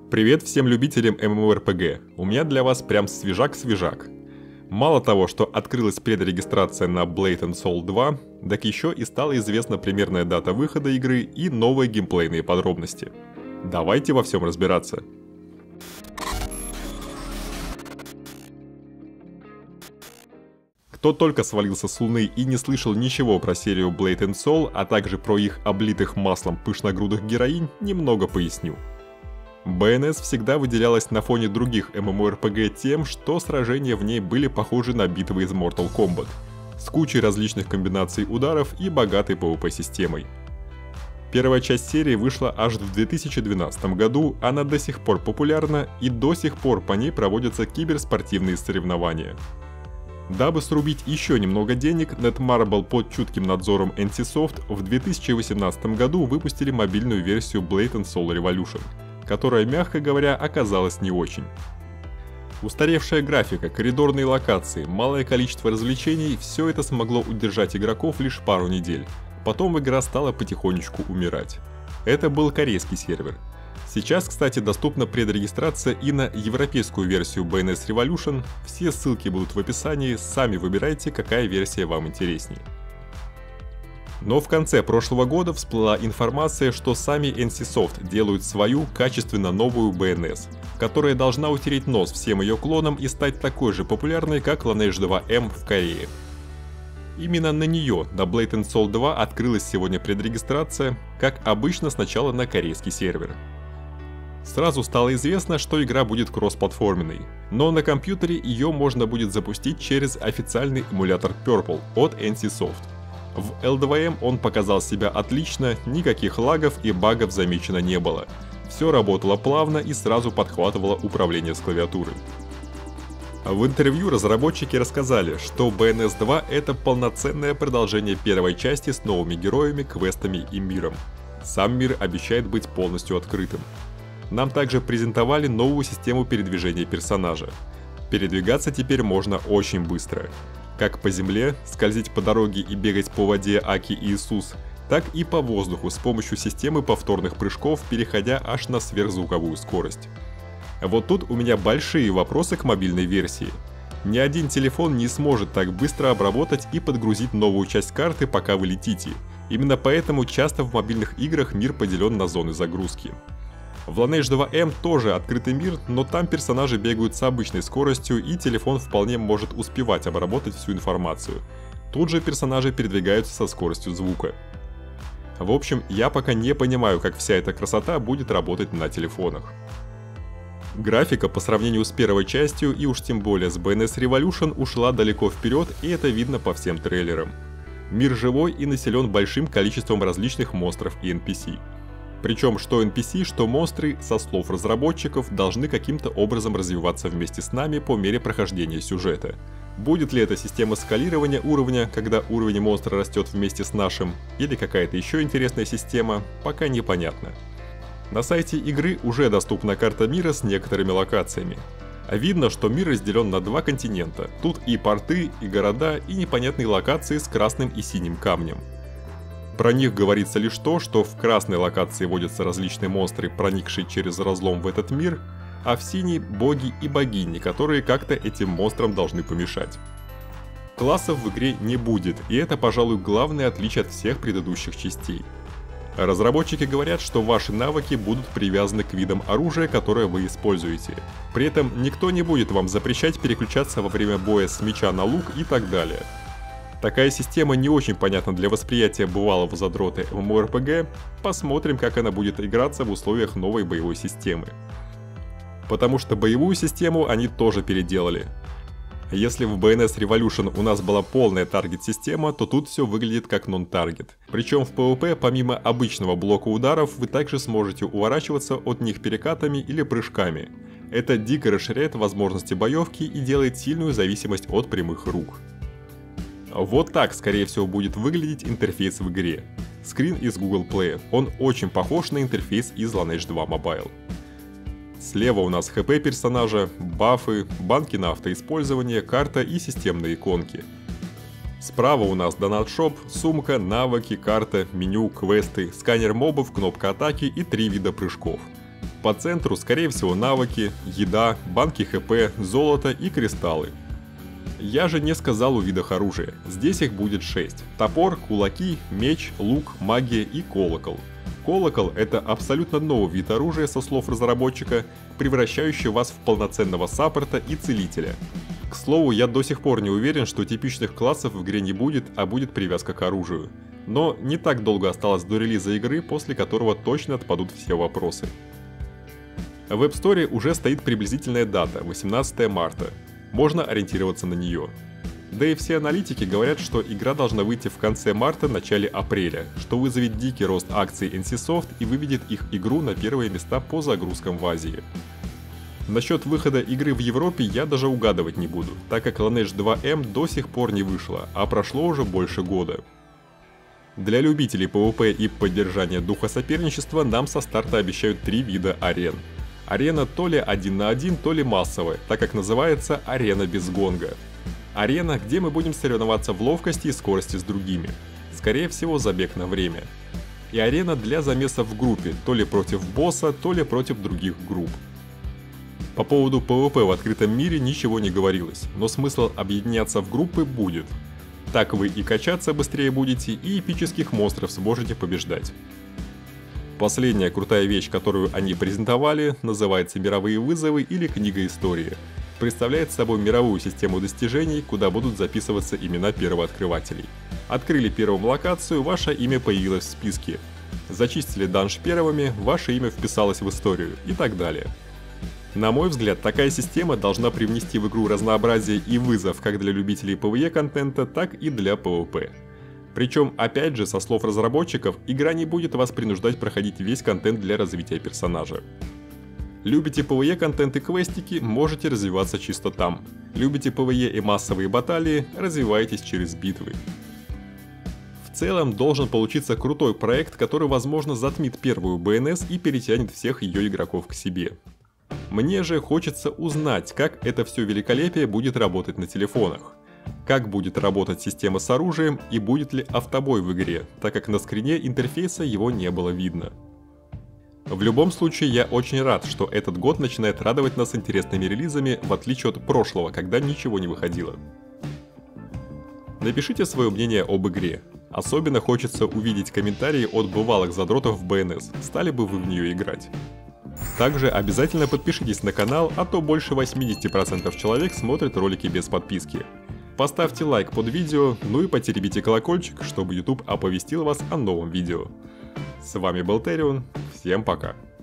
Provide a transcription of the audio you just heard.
Привет всем любителям MMORPG, у меня для вас прям свежак-свежак. Мало того, что открылась предрегистрация на Blade & Soul 2, так еще и стала известна примерная дата выхода игры и новые геймплейные подробности. Давайте во всем разбираться. Кто только свалился с Луны и не слышал ничего про серию Blade & Soul, а также про их облитых маслом пышногрудых героинь, немного поясню. BNS всегда выделялась на фоне других MMORPG тем, что сражения в ней были похожи на битвы из Mortal Kombat, с кучей различных комбинаций ударов и богатой PvP-системой. Первая часть серии вышла аж в 2012 году, она до сих пор популярна и до сих пор по ней проводятся киберспортивные соревнования. Дабы срубить еще немного денег, Netmarble под чутким надзором NCSoft в 2018 году выпустили мобильную версию Blade & Soul Revolution, которая, мягко говоря, оказалась не очень. Устаревшая графика, коридорные локации, малое количество развлечений – все это смогло удержать игроков лишь пару недель. Потом игра стала потихонечку умирать. Это был корейский сервер. Сейчас, кстати, доступна предрегистрация и на европейскую версию BNS Revolution. Все ссылки будут в описании, сами выбирайте, какая версия вам интереснее. Но в конце прошлого года всплыла информация, что сами NCSoft делают свою качественно новую BNS, которая должна утереть нос всем ее клонам и стать такой же популярной, как Lineage 2M в Корее. Именно на нее, на Blade & Soul 2, открылась сегодня предрегистрация, как обычно сначала на корейский сервер. Сразу стало известно, что игра будет кроссплатформенной, но на компьютере ее можно будет запустить через официальный эмулятор Purple от NCSoft. В L2M он показал себя отлично, никаких лагов и багов замечено не было. Все работало плавно и сразу подхватывало управление с клавиатуры. В интервью разработчики рассказали, что BNS 2 — это полноценное продолжение первой части с новыми героями, квестами и миром. Сам мир обещает быть полностью открытым. Нам также презентовали новую систему передвижения персонажа. Передвигаться теперь можно очень быстро. Как по земле, скользить по дороге и бегать по воде Аки и Иисус, так и по воздуху с помощью системы повторных прыжков, переходя аж на сверхзвуковую скорость. Вот тут у меня большие вопросы к мобильной версии. Ни один телефон не сможет так быстро обработать и подгрузить новую часть карты, пока вы летите. Именно поэтому часто в мобильных играх мир поделен на зоны загрузки. В Lineage 2M тоже открытый мир, но там персонажи бегают с обычной скоростью, и телефон вполне может успевать обработать всю информацию. Тут же персонажи передвигаются со скоростью звука. В общем, я пока не понимаю, как вся эта красота будет работать на телефонах. Графика по сравнению с первой частью и уж тем более с BNS Revolution ушла далеко вперед, и это видно по всем трейлерам. Мир живой и населен большим количеством различных монстров и NPC. Причем что NPC, что монстры, со слов разработчиков, должны каким-то образом развиваться вместе с нами по мере прохождения сюжета. Будет ли это система скалирования уровня, когда уровень монстра растет вместе с нашим, или какая-то еще интересная система, пока непонятно. На сайте игры уже доступна карта мира с некоторыми локациями. Видно, что мир разделен на два континента. Тут и порты, и города, и непонятные локации с красным и синим камнем. Про них говорится лишь то, что в красной локации водятся различные монстры, проникшие через разлом в этот мир, а в синей — боги и богини, которые как-то этим монстрам должны помешать. Классов в игре не будет, и это, пожалуй, главное отличие от всех предыдущих частей. Разработчики говорят, что ваши навыки будут привязаны к видам оружия, которое вы используете. При этом никто не будет вам запрещать переключаться во время боя с меча на лук и так далее. Такая система не очень понятна для восприятия бывалого задрота MMORPG, посмотрим, как она будет играться в условиях новой боевой системы. Потому что боевую систему они тоже переделали. Если в BNS Revolution у нас была полная таргет-система, то тут все выглядит как нон-таргет. Причем в PvP помимо обычного блока ударов вы также сможете уворачиваться от них перекатами или прыжками. Это дико расширяет возможности боевки и делает сильную зависимость от прямых рук. Вот так, скорее всего, будет выглядеть интерфейс в игре. Скрин из Google Play, он очень похож на интерфейс из Lineage 2 Mobile. Слева у нас хп персонажа, бафы, банки на автоиспользование, карта и системные иконки. Справа у нас донат-шоп, сумка, навыки, карта, меню, квесты, сканер мобов, кнопка атаки и 3 вида прыжков. По центру, скорее всего, навыки, еда, банки хп, золото и кристаллы. Я же не сказал о видах оружия, здесь их будет 6. Топор, кулаки, меч, лук, магия и колокол. Колокол — это абсолютно новый вид оружия, со слов разработчика, превращающий вас в полноценного саппорта и целителя. К слову, я до сих пор не уверен, что типичных классов в игре не будет, а будет привязка к оружию. Но не так долго осталось до релиза игры, после которого точно отпадут все вопросы. В App Store уже стоит приблизительная дата – 18 марта. Можно ориентироваться на нее. Да и все аналитики говорят, что игра должна выйти в конце марта – начале апреля, что вызовет дикий рост акций NCSoft и выведет их игру на первые места по загрузкам в Азии. Насчет выхода игры в Европе я даже угадывать не буду, так как Lineage 2M до сих пор не вышла, а прошло уже больше года. Для любителей PvP и поддержания духа соперничества нам со старта обещают 3 вида арен. Арена то ли 1 на 1, то ли массовая, так как называется арена без гонга. Арена, где мы будем соревноваться в ловкости и скорости с другими. Скорее всего, забег на время. И арена для замеса в группе, то ли против босса, то ли против других групп. По поводу PvP в открытом мире ничего не говорилось, но смысл объединяться в группы будет. Так вы и качаться быстрее будете, и эпических монстров сможете побеждать. Последняя крутая вещь, которую они презентовали, называется «Мировые вызовы» или «Книга истории». Представляет собой мировую систему достижений, куда будут записываться имена первооткрывателей. Открыли первую локацию, ваше имя появилось в списке. Зачистили данж первыми, ваше имя вписалось в историю и так далее. На мой взгляд, такая система должна привнести в игру разнообразие и вызов как для любителей PvE контента, так и для PvP. Причем, опять же, со слов разработчиков, игра не будет вас принуждать проходить весь контент для развития персонажа. Любите PvE контент и квестики, можете развиваться чисто там. Любите PvE и массовые баталии, развивайтесь через битвы. В целом, должен получиться крутой проект, который, возможно, затмит первую BNS и перетянет всех ее игроков к себе. Мне же хочется узнать, как это все великолепие будет работать на телефонах. Как будет работать система с оружием и будет ли автобой в игре, так как на скрине интерфейса его не было видно. В любом случае, я очень рад, что этот год начинает радовать нас интересными релизами, в отличие от прошлого, когда ничего не выходило. Напишите свое мнение об игре. Особенно хочется увидеть комментарии от бывалых задротов в BNS, стали бы вы в нее играть. Также обязательно подпишитесь на канал, а то больше 80% человек смотрят ролики без подписки. Поставьте лайк под видео, ну и потеребите колокольчик, чтобы YouTube оповестил вас о новом видео. С вами был Terion, всем пока.